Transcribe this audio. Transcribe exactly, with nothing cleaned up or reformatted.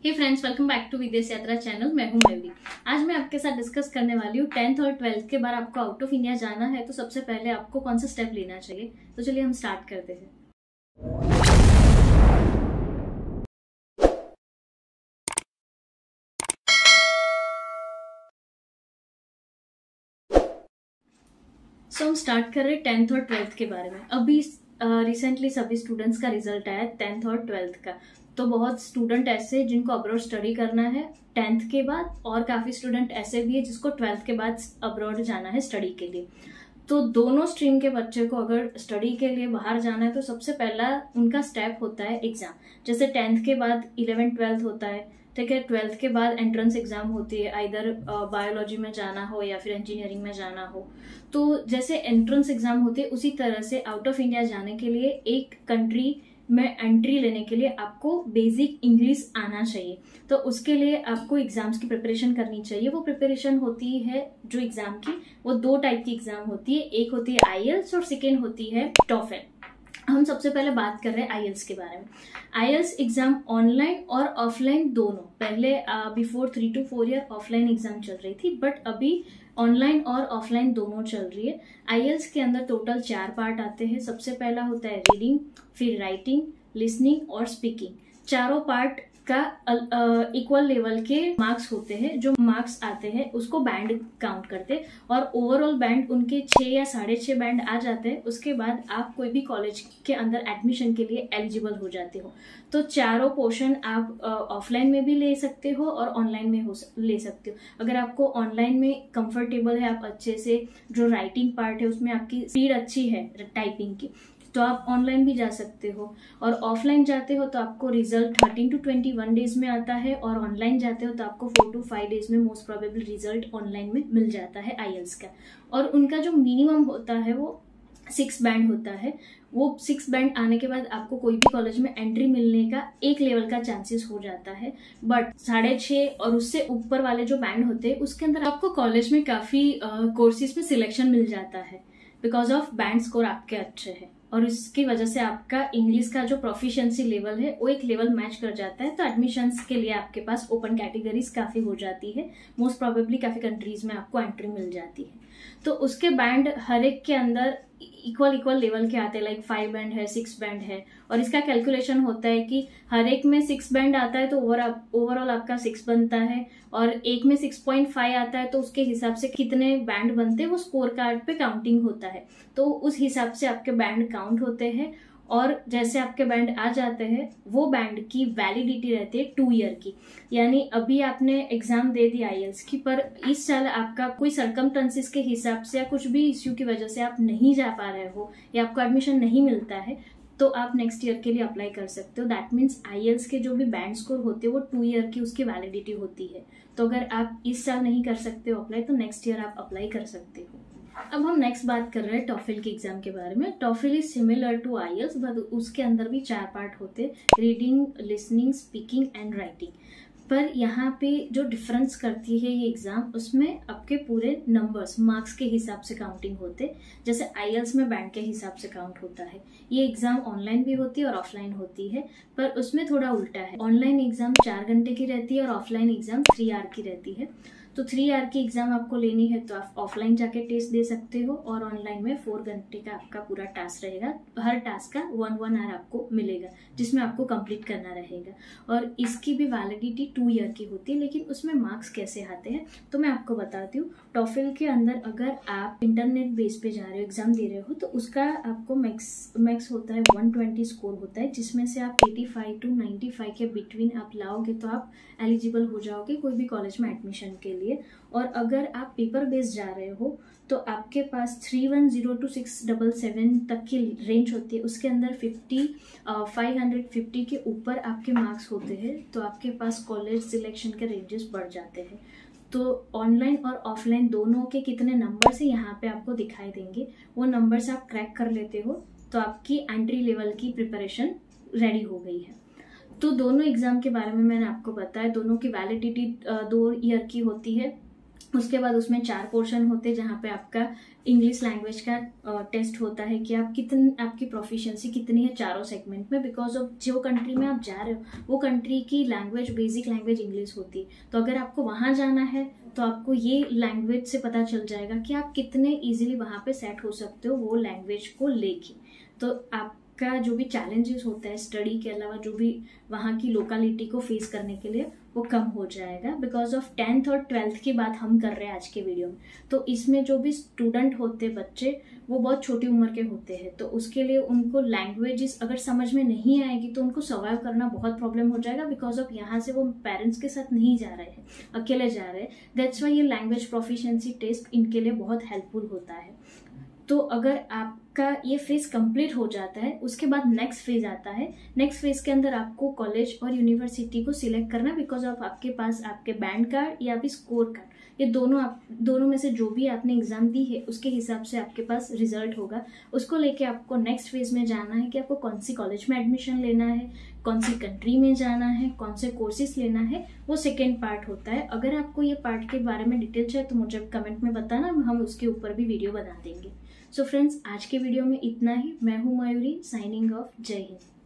Hey friends, welcome back to Videsh Yatra channel. मैं हूं मयूरी। आज मैं आपके साथ डिस्कस करने वाली हूँ टेंथ और ट्वेल्थ के बाद आपको आउट ऑफ इंडिया जाना है तो सबसे पहले आपको कौन सा स्टेप लेना चाहिए। तो चलिए हम स्टार्ट करते हैं। सो so, हम स्टार्ट कर रहे हैं टेंथ और ट्वेल्थ के बारे में। अभी रिसेंटली uh, सभी स्टूडेंट्स का रिजल्ट आया टेंथ और ट्वेल्थ का। तो बहुत स्टूडेंट ऐसे जिनको अब्रॉड स्टडी करना है टेंथ के बाद, और काफी स्टूडेंट ऐसे भी है जिसको ट्वेल्थ के बाद अब्रॉड जाना है स्टडी के लिए। तो दोनों स्ट्रीम के बच्चे को अगर स्टडी के लिए बाहर जाना है तो सबसे पहला उनका स्टेप होता है एग्जाम। जैसे टेंथ के बाद इलेवेंथ ट्वेल्थ होता है, ठीक है। ट्वेल्थ के बाद एंट्रेंस एग्जाम होती है, आइदर बायोलॉजी में जाना हो या फिर इंजीनियरिंग में जाना हो। तो जैसे एंट्रेंस एग्जाम होती है उसी तरह से आउट ऑफ इंडिया जाने के लिए एक कंट्री में एंट्री लेने के लिए आपको बेसिक इंग्लिश आना चाहिए। तो उसके लिए आपको एग्जाम्स की प्रिपरेशन करनी चाहिए। वो प्रिपरेशन होती है जो एग्जाम की, वो दो टाइप की एग्जाम होती है। एक होती है आईएल्स और सेकेंड होती है टॉफेल। हम सबसे पहले बात कर रहे हैं आईएल्स के बारे में। आईएल्स एग्जाम ऑनलाइन और ऑफलाइन दोनों, पहले before three to four year offline exam चल रही थी, बट अभी ऑनलाइन और ऑफलाइन दोनों चल रही है। आईएल्स के अंदर टोटल चार पार्ट आते हैं। सबसे पहला होता है रीडिंग, फिर राइटिंग, लिसनिंग और स्पीकिंग। चारों पार्ट का इक्वल लेवल के मार्क्स होते हैं। जो मार्क्स आते हैं उसको बैंड काउंट करते हैं, और ओवरऑल बैंड उनके छह या साढ़े छह बैंड आ जाते हैं। उसके बाद आप कोई भी कॉलेज के अंदर एडमिशन के लिए एलिजिबल हो जाते हो। तो चारों पोर्शन आप ऑफलाइन में भी ले सकते हो और ऑनलाइन में हो ले सकते हो। अगर आपको ऑनलाइन में कंफर्टेबल है, आप अच्छे से जो राइटिंग पार्ट है उसमें आपकी स्पीड अच्छी है टाइपिंग की, तो आप ऑनलाइन भी जा सकते हो। और ऑफलाइन जाते हो तो आपको result thirteen to twenty one days में आता है, और ऑनलाइन जाते हो तो आपको फोर टू फाइव डेज में मोस्ट प्रोबेबल रिजल्ट ऑनलाइन में मिल जाता है आईएल्स का। और उनका जो मिनिमम होता है वो सिक्स बैंड होता है। वो सिक्स बैंड आने के बाद आपको कोई भी कॉलेज में एंट्री मिलने का एक लेवल का चांसेस हो जाता है। बट साढ़े छः और उससे ऊपर वाले जो बैंड होते हैं उसके अंदर आपको कॉलेज में काफी कोर्सेज में सिलेक्शन मिल जाता है, बिकॉज ऑफ बैंड स्कोर आपके अच्छे हैं। और इसकी वजह से आपका इंग्लिश का जो प्रोफिशिएंसी लेवल है वो एक लेवल मैच कर जाता है। तो एडमिशन्स के लिए आपके पास ओपन कैटेगरीज काफी हो जाती है। मोस्ट प्रोबेबली काफी कंट्रीज में आपको एंट्री मिल जाती है। तो उसके बैंड हर एक के अंदर इक्वल इक्वल लेवल के आते हैं, लाइक फाइव बैंड है, सिक्स बैंड है। और इसका कैलकुलेशन होता है कि हर एक में सिक्स बैंड आता है तो ओवरऑल आपका सिक्स बनता है, और एक में सिक्स पॉइंट फाइव आता है तो उसके हिसाब से कितने बैंड बनते हैं वो स्कोर कार्ड पे काउंटिंग होता है। तो उस हिसाब से आपके बैंड काउंट होते हैं, और जैसे आपके बैंड आ जाते हैं वो बैंड की वैलिडिटी रहती है टू ईयर की। यानी अभी आपने एग्जाम दे दी आईएल्स की, पर इस साल आपका कोई सरकमस्टेंसेस के हिसाब से या कुछ भी इश्यू की वजह से आप नहीं जा पा रहे हो या आपको एडमिशन नहीं मिलता है, तो आप नेक्स्ट ईयर के लिए अप्लाई कर सकते हो। दैट मीन्स आईएल्स के जो भी बैंड स्कोर होते हैं वो टू ईयर की उसकी वैलिडिटी होती है। तो अगर आप इस साल नहीं कर सकते हो अप्लाई, तो नेक्स्ट ईयर आप अप्लाई कर सकते हो। अब हम नेक्स्ट बात कर रहे हैं टॉफिल के एग्जाम के बारे में। TOEFL is similar to IELTS, but उसके अंदर भी चार पार्ट होते हैं, reading, listening, speaking and writing. पर यहाँ पे जो डिफरेंस करती है ये एग्जाम, उसमें आपके पूरे नंबर्स मार्क्स के हिसाब से काउंटिंग होते, जैसे आईएल्स में बैंड के हिसाब से काउंट होता है। ये एग्जाम ऑनलाइन भी होती है और ऑफलाइन होती है, पर उसमें थोड़ा उल्टा है। ऑनलाइन एग्जाम चार घंटे की रहती है और ऑफलाइन एग्जाम थ्री आवर की रहती है। तो थ्री आवर की एग्जाम आपको लेनी है तो आप ऑफलाइन जाके टेस्ट दे सकते हो, और ऑनलाइन में फोर घंटे का आपका पूरा टास्क रहेगा। हर टास्क का वन वन आवर आपको मिलेगा जिसमें आपको कंप्लीट करना रहेगा। और इसकी भी वैलिडिटी टू ईयर की होती है। लेकिन उसमें मार्क्स कैसे आते हैं तो मैं आपको बताती हूँ। टॉफिल के अंदर अगर आप इंटरनेट बेस पे जा रहे हो, एग्जाम दे रहे हो, तो उसका आपको मैक्स मैक्स होता है वन ट्वेंटी स्कोर होता है, जिसमें से आप eighty five to ninety five के बिटवीन आप लाओगे तो आप एलिजिबल हो जाओगे कोई भी कॉलेज में एडमिशन के लिए। और अगर आप पेपर बेस्ड जा रहे हो तो आपके पास three one zero two six double seven तक की रेंज होती है। उसके अंदर फिफ्टी फाइव हंड्रेड फिफ्टी के ऊपर आपके मार्क्स होते हैं तो आपके पास कॉलेज सिलेक्शन के रेंजेस बढ़ जाते हैं। तो ऑनलाइन और ऑफलाइन दोनों के कितने नंबर्स है यहाँ पे आपको दिखाई देंगे। वो नंबर्स आप क्रैक कर लेते हो तो आपकी एंट्री लेवल की प्रिपरेशन रेडी हो गई है। तो दोनों एग्जाम के बारे में मैंने आपको बताया। दोनों की वैलिडिटी दो ईयर की होती है। उसके बाद उसमें चार पोर्शन होते हैं जहाँ पे आपका इंग्लिश लैंग्वेज का टेस्ट होता है कि आप कितनी आपकी प्रोफिशिएंसी कितनी है चारों सेगमेंट में, बिकॉज ऑफ जो कंट्री में आप जा रहे हो वो कंट्री की लैंग्वेज बेसिक लैंग्वेज इंग्लिश होती है। तो अगर आपको वहाँ जाना है तो आपको ये लैंग्वेज से पता चल जाएगा कि आप कितने इजीली वहाँ पे सेट हो सकते हो वो लैंग्वेज को लेके। तो आप का जो भी चैलेंजेस होता है स्टडी के अलावा जो भी वहाँ की लोकेलिटी को फेस करने के लिए वो कम हो जाएगा, बिकॉज ऑफ टेंथ और ट्वेल्थ की बात हम कर रहे हैं आज के वीडियो में। तो इसमें जो भी स्टूडेंट होते हैं बच्चे वो बहुत छोटी उम्र के होते हैं, तो उसके लिए उनको लैंग्वेजेस अगर समझ में नहीं आएगी तो उनको सर्वाइव करना बहुत प्रॉब्लम हो जाएगा, बिकॉज ऑफ यहाँ से वो पेरेंट्स के साथ नहीं जा रहे हैं, अकेले जा रहे हैं। दैट्स वाई ये लैंग्वेज प्रोफिशिएंसी टेस्ट इनके लिए बहुत हेल्पफुल होता है। तो अगर आपका ये फेज कंप्लीट हो जाता है उसके बाद नेक्स्ट फेज आता है। नेक्स्ट फेज के अंदर आपको कॉलेज और यूनिवर्सिटी को सिलेक्ट करना, बिकॉज ऑफ आपके पास आपके बैंड कार्ड या फिर स्कोर कार्ड, ये दोनों आप दोनों में से जो भी आपने एग्जाम दी है उसके हिसाब से आपके पास रिजल्ट होगा। उसको लेके आपको नेक्स्ट फेज में जाना है कि आपको कौन सी कॉलेज में एडमिशन लेना है, कौन सी कंट्री में जाना है, कौन से कोर्सेज लेना है, वो सेकेंड पार्ट होता है। अगर आपको ये पार्ट के बारे में डिटेल चाहिए तो मुझे कमेंट में बताना, हम उसके ऊपर भी वीडियो बना देंगे। सो फ्रेंड्स, आज के वीडियो में इतना ही। मैं हूँ मयूरी, साइनिंग ऑफ। जय हिंद।